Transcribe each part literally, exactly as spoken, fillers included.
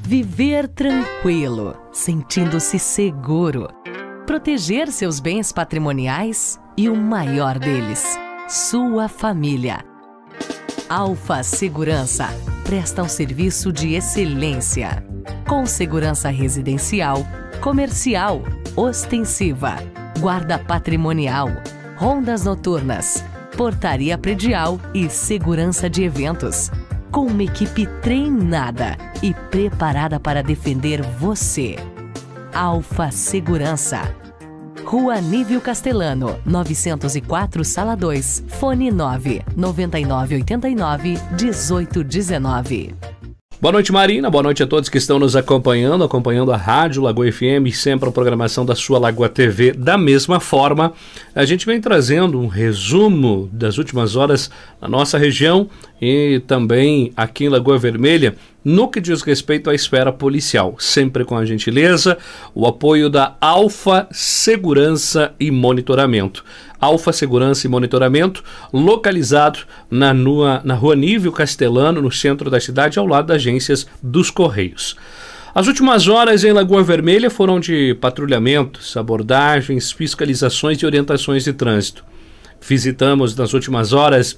Viver tranquilo, sentindo-se seguro. Proteger seus bens patrimoniais e o maior deles, sua família. Alfa Segurança presta um serviço de excelência, com segurança residencial, comercial, ostensiva, guarda patrimonial, rondas noturnas, portaria predial e segurança de eventos, com uma equipe treinada e preparada para defender você. Alfa Segurança. Rua Nívio Castelano, novecentos e quatro, Sala dois, fone nove nove nove oito nove um oito um nove. Boa noite, Marina. Boa noite a todos que estão nos acompanhando, acompanhando a Rádio Lagoa F M, sempre a programação da sua Lagoa T V. Da mesma forma, a gente vem trazendo um resumo das últimas horas na nossa região e também aqui em Lagoa Vermelha, no que diz respeito à esfera policial, sempre com a gentileza, o apoio da Alfa Segurança e Monitoramento. Alfa Segurança e Monitoramento, localizado na, nua, na Rua Nívio Castelano, no centro da cidade, ao lado das agências dos Correios. As últimas horas em Lagoa Vermelha foram de patrulhamentos, abordagens, fiscalizações e orientações de trânsito. Visitamos nas últimas horas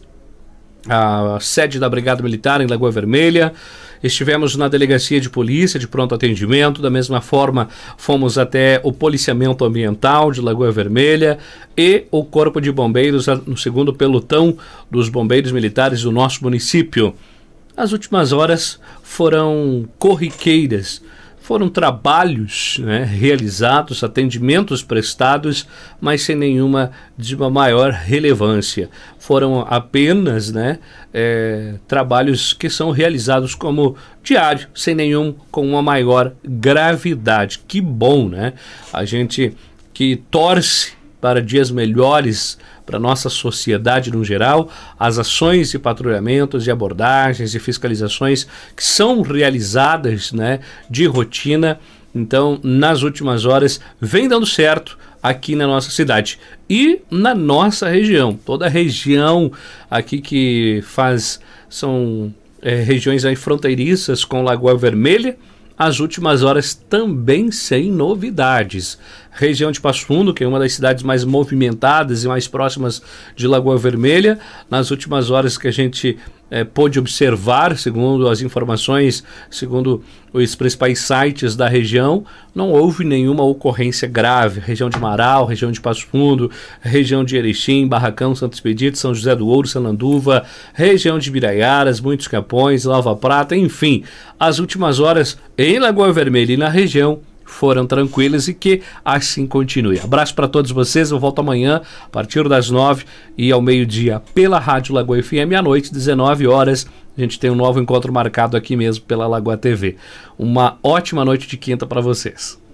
a sede da Brigada Militar em Lagoa Vermelha, estivemos na Delegacia de Polícia de Pronto Atendimento, da mesma forma fomos até o Policiamento Ambiental de Lagoa Vermelha e o Corpo de Bombeiros no segundo pelotão dos Bombeiros Militares do nosso município. As últimas horas foram corriqueiras, foram trabalhos, né, realizados, atendimentos prestados, mas sem nenhuma de uma maior relevância. Foram apenas, né, é, trabalhos que são realizados como diário, sem nenhum, com uma maior gravidade. Que bom, né? A gente que torce para dias melhores para a nossa sociedade no geral, as ações de patrulhamentos e abordagens e fiscalizações que são realizadas, né, de rotina, então, nas últimas horas, vem dando certo aqui na nossa cidade e na nossa região. Toda a região aqui que faz, são é, regiões aí fronteiriças com Lagoa Vermelha, as últimas horas também sem novidades. Região de Passo Fundo, que é uma das cidades mais movimentadas e mais próximas de Lagoa Vermelha, nas últimas horas que a gente é, pôde observar, segundo as informações, segundo os principais sites da região, não houve nenhuma ocorrência grave. Região de Marau, região de Passo Fundo, região de Erechim, Barracão, Santo Expedito, São José do Ouro, Sananduva, região de Biraiaras, Muitos Capões, Lava Prata, enfim, as últimas horas em Lagoa Vermelha e na região foram tranquilas e que assim continue. Abraço para todos vocês, eu volto amanhã a partir das nove e ao meio-dia pela Rádio Lagoa F M, à noite, dezenove horas, a gente tem um novo encontro marcado aqui mesmo pela Lagoa T V. Uma ótima noite de quinta para vocês.